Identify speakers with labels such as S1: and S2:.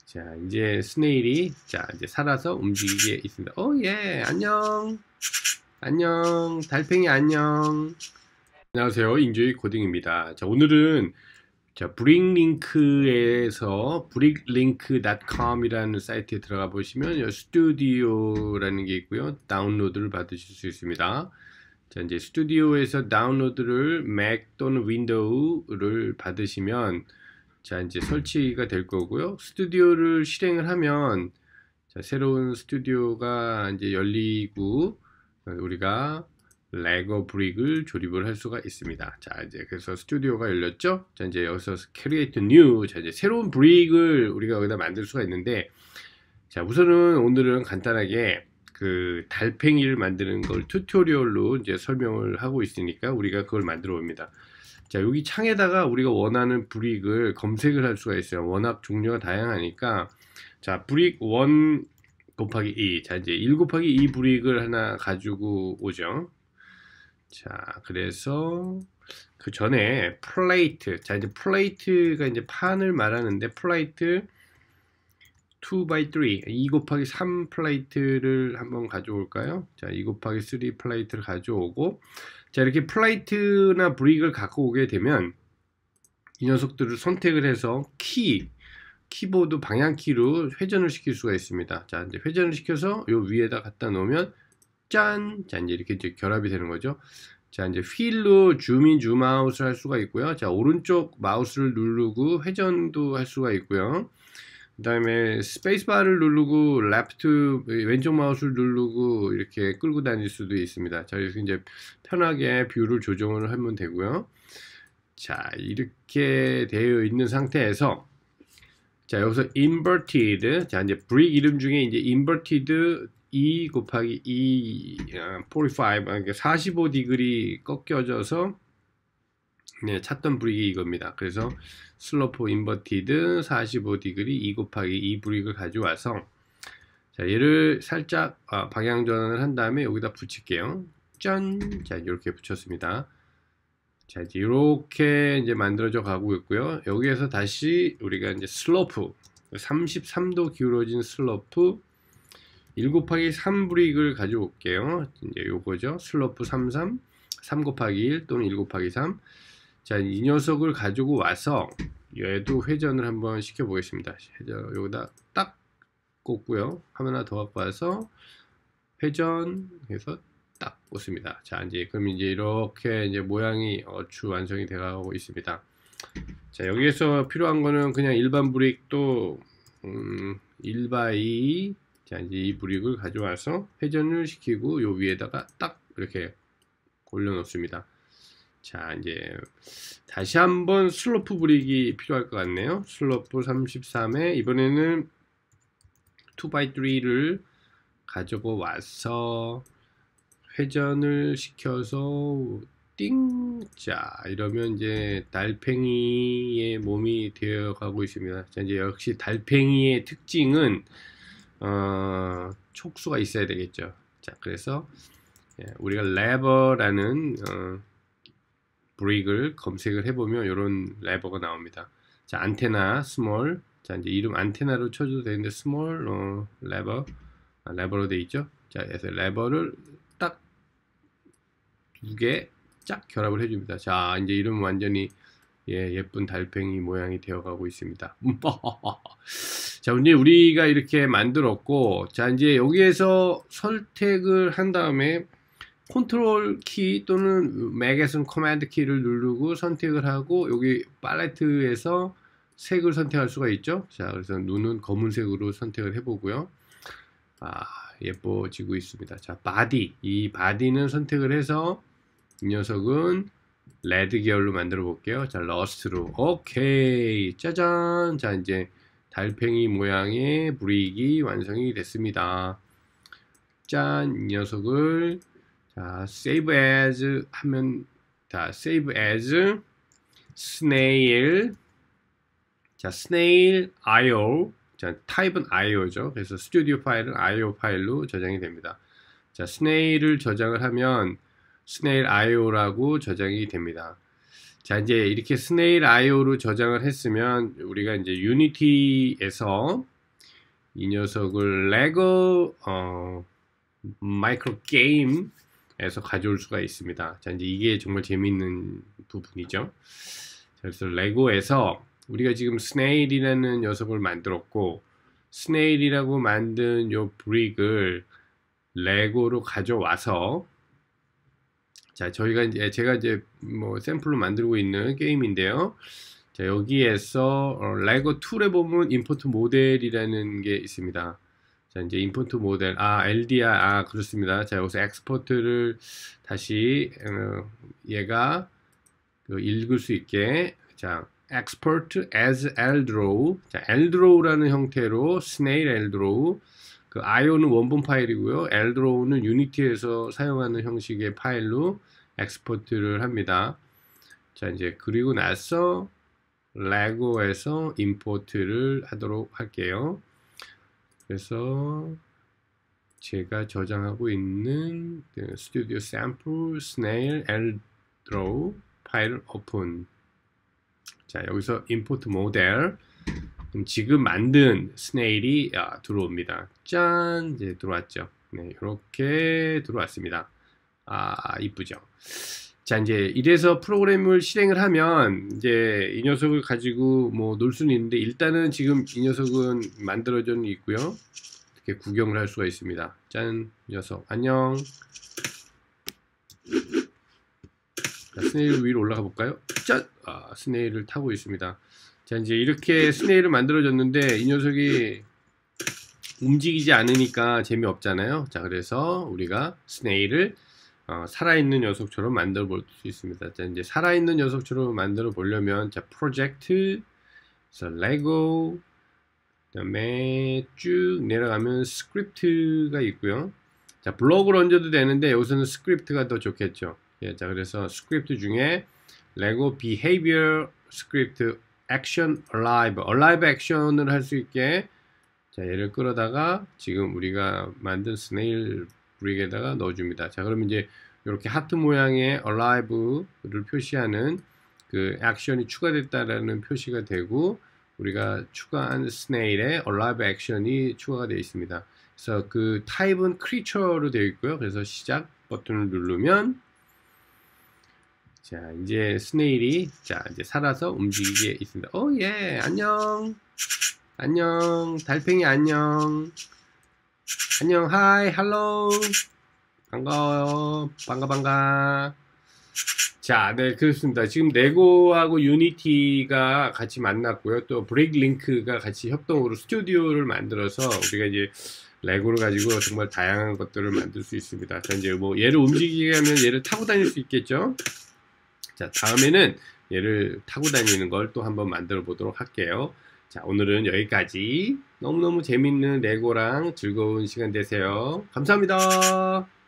S1: 자, 이제 스네일이 이제 살아서 움직이게 있습니다. 예, 안녕. 안녕. 달팽이 안녕. 안녕하세요. 인조이 코딩입니다. 자, 오늘은 브릭링크에서 bricklink.com이라는 사이트에 들어가 보시면 스튜디오라는 게 있고요. 다운로드를 받으실 수 있습니다. 자, 이제 스튜디오에서 다운로드를 맥 또는 윈도우를 받으시면 자, 이제 설치가 될 거고요. 스튜디오를 실행을 하면 자, 새로운 스튜디오가 이제 열리고 우리가 레고 브릭을 조립을 할 수가 있습니다. 자, 이제 그래서 스튜디오가 열렸죠. 자, 이제 여기서 create new, 자, 이제 새로운 브릭을 우리가 여기다 만들 수가 있는데, 자, 우선은 오늘은 간단하게 그 달팽이를 만드는 걸 튜토리얼로 이제 설명을 하고 있으니까 우리가 그걸 만들어 봅니다. 자, 여기 창에다가 우리가 원하는 브릭을 검색을 할 수가 있어요. 워낙 종류가 다양하니까. 자, 브릭 1 곱하기 2. 자, 이제 1 곱하기 2 브릭을 하나 가지고 오죠. 자, 그래서 그 전에 플레이트. 자, 이제 플레이트가 이제 판을 말하는데 플레이트 2x3, 2 곱하기 3 플레이트를 한번 가져올까요? 자, 2 곱하기 3 플레이트를 가져오고, 자, 이렇게 플레이트나 브릭을 갖고 오게 되면 이 녀석들을 선택을 해서 키보드 방향키로 회전을 시킬 수가 있습니다. 자, 이제 회전을 시켜서 요 위에다 갖다 놓으면 짠! 자, 이제 이렇게 이제 결합이 되는 거죠. 자, 이제 휠로 줌인 줌아웃을 할 수가 있고요. 자, 오른쪽 마우스를 누르고 회전도 할 수가 있고요. 그 다음에 스페이스바를 누르고 왼쪽 마우스를 누르고 이렇게 끌고 다닐 수도 있습니다. 자, 그래서 이제 편하게 뷰를 조정을 하면 되고요. 자, 이렇게 되어 있는 상태에서 자, 여기서 inverted, 자, 이제 브릭 이름 중에 이제 inverted 2 곱하기 2, 45, 그러니까 45디그리 꺾여져서 네, 찾던 브릭이 이겁니다. 그래서 슬로프 인버티드 45디그리 2 곱하기 2 브릭을 가져와서 자, 얘를 살짝 방향 전환을 한 다음에 여기다 붙일게요. 짠! 자, 이렇게 붙였습니다. 자, 이제 이렇게 이제 만들어져 가고 있고요. 여기에서 다시 우리가 이제 슬로프 33도 기울어진 슬로프 1 곱하기 3 브릭을 가져올게요. 이제 요거죠. 슬로프 33, 3 곱하기 1 또는 1 곱하기 3. 자, 이 녀석을 가지고 와서 얘도 회전을 한번 시켜 보겠습니다. 여기다 딱 꽂고요. 하나 더 갖고 와서 회전해서 딱 꽂습니다. 자, 이제 그럼 이제 이렇게 이제 모양이 얼추 완성이 되어 가고 있습니다. 자, 여기에서 필요한 거는 그냥 일반 브릭도 1x2, 자, 이제 이 브릭을 가져와서 회전을 시키고 요 위에다가 딱 이렇게 올려 놓습니다. 자, 이제 다시 한번 슬로프 브릭이 필요할 것 같네요. 슬로프 33에 이번에는 2x3를 가지고 와서 회전을 시켜서 띵! 자, 이러면 이제 달팽이의 몸이 되어 가고 있습니다. 자, 이제 역시 달팽이의 특징은 촉수가 있어야 되겠죠. 자, 그래서 우리가 레버라는 브릭을 검색을 해보면 이런 레버가 나옵니다. 자, 안테나 스몰. 자, 이제 이름 안테나로 쳐줘도 되는데 스몰 레버로 돼 있죠. 자, 그래서 레버를 딱 두 개 쫙 결합을 해줍니다. 자, 이제 이름 완전히 예쁜 달팽이 모양이 되어가고 있습니다. 자, 이제 우리가 이렇게 만들었고, 자, 이제 여기에서 선택을 한 다음에 컨트롤 키 또는 맥에서는 커맨드 키를 누르고 선택을 하고 여기 팔레트에서 색을 선택할 수가 있죠. 자, 그래서 눈은 검은색으로 선택을 해보고요. 예뻐지고 있습니다. 자, 바디. 이 바디는 선택을 해서 이 녀석은 레드 계열로 만들어 볼게요. 자, 러스트로. 오케이. 짜잔. 자, 이제 달팽이 모양의 브릭이 완성이 됐습니다. 짠. 이 녀석을 자, save as 하면 자, save as snail. 자, snail io. 자, 타입은 io죠. 그래서 스튜디오 파일은 io 파일로 저장이 됩니다. 자, snail을 저장을 하면 snail io라고 저장이 됩니다. 자, 이제 이렇게 snail io로 저장을 했으면 우리가 이제 유니티에서 이 녀석을 레고 마이크로 게임에서 가져올 수가 있습니다. 자, 이제 이게 정말 재밌는 부분이죠. 그래서 레고에서 우리가 지금 스네일이라는 녀석을 만들었고, 스네일이라고 만든 요 브릭을 레고로 가져와서, 자, 제가 이제 뭐 샘플로 만들고 있는 게임인데요. 자, 여기에서 레고 툴에 보면 임포트 모델이라는 게 있습니다. 자, 이제 임포트 모델, LDR, 그렇습니다. 자, 여기서 엑스포트를 다시 얘가 읽을 수 있게, 자, export as ldraw. 자, ldraw라는 형태로 snail ldraw. 그 IO는 원본 파일이고요. ldraw는 유니티에서 사용하는 형식의 파일로 엑스포트를 합니다. 자, 이제 그리고 나서 레고에서 임포트를 하도록 할게요. 그래서 제가 저장하고 있는 스튜디오 샘플 snail ldraw 파일을 오픈. 자, 여기서 임포트 모델. 지금 만든 스네일이 들어옵니다. 짠! 이제 들어왔죠. 네, 이렇게 들어왔습니다. 이쁘죠. 자, 이제 이래서 프로그램을 실행을 하면 이제 이 녀석을 가지고 뭐 놀 수는 있는데, 일단은 지금 이 녀석은 만들어져 있고요. 이렇게 구경을 할 수가 있습니다. 짠! 녀석 안녕. 자, 스네일 위로 올라가 볼까요? 짠! 스네일을 타고 있습니다. 자, 이제 이렇게 스네일을 만들어졌는데 이 녀석이 움직이지 않으니까 재미없잖아요. 자, 그래서 우리가 스네일을 살아있는 녀석처럼 만들어 볼 수 있습니다. 자, 이제 살아있는 녀석처럼 만들어 보려면, 자, 프로젝트, 레고, 그 다음에 쭉 내려가면 스크립트가 있고요. 자, 블록을 얹어도 되는데 여기서는 스크립트가 더 좋겠죠. 예, 자, 그래서 스크립트 중에 레고 behavior 스크립트 action alive 액션을 할 수 있게, 자, 얘를 끌어다가 지금 우리가 만든 스네일 브릭에다가 넣어줍니다. 자, 그러면 이제 이렇게 하트 모양의 alive를 표시하는 그 액션이 추가됐다라는 표시가 되고, 우리가 추가한 스네일의 alive 액션이 추가가 되어 있습니다. 그래서 그 타입은 creature로 되어 있고요. 그래서 시작 버튼을 누르면, 자, 이제 스네일이, 자, 이제 살아서 움직이게 있습니다. 예, 안녕. 안녕. 달팽이 안녕. 안녕. 하이, 할로. 반가워요. 반가. 자, 네, 그렇습니다. 지금 레고하고 유니티가 같이 만났고요. 또 브레이크링크가 같이 협동으로 스튜디오를 만들어서 우리가 이제 레고를 가지고 정말 다양한 것들을 만들 수 있습니다. 자, 이제 뭐 얘를 움직이게 하면 얘를 타고 다닐 수 있겠죠. 자, 다음에는 얘를 타고 다니는 걸 또 한번 만들어 보도록 할게요. 자, 오늘은 여기까지. 너무너무 재밌는 레고랑 즐거운 시간 되세요. 감사합니다.